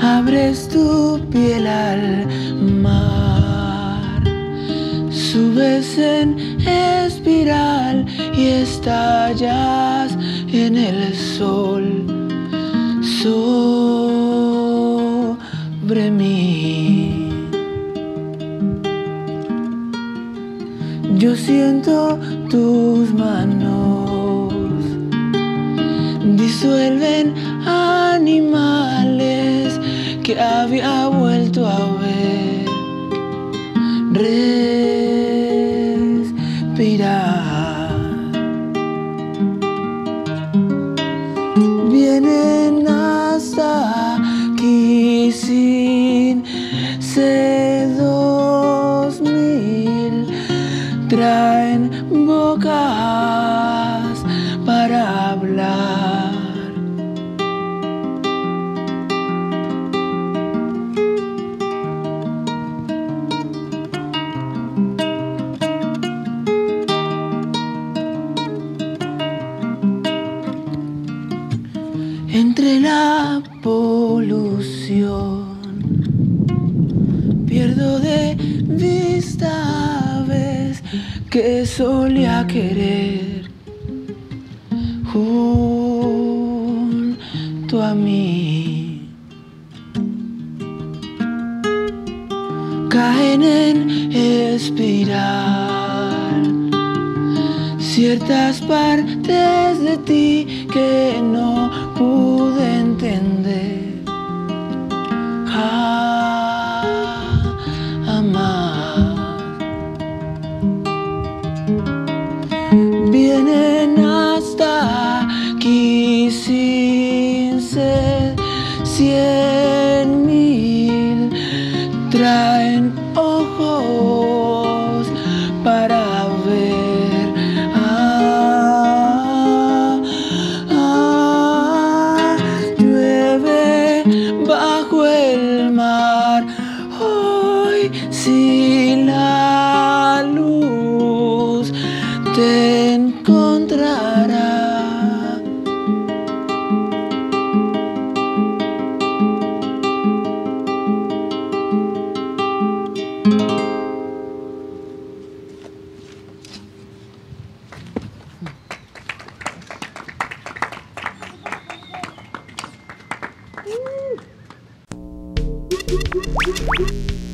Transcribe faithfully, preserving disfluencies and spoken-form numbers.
Abres tu piel al mar, subes en espiral y estallas en el sol sobre mí. Yo siento tus manos, disuelven animales que había vuelto a ver. Respirar. Vienen hasta aquí sin sedos mil, traen bocas para hablar. Entre la polución pierdo de vista aves que solía querer junto a mí. Caen en espiral ciertas partes de ti que no pude entender jamás. Vienen hasta aquí sin ser cien mil, traen ojos para ver. Bajo el mar, hoy si la luz te encontrará. Woo!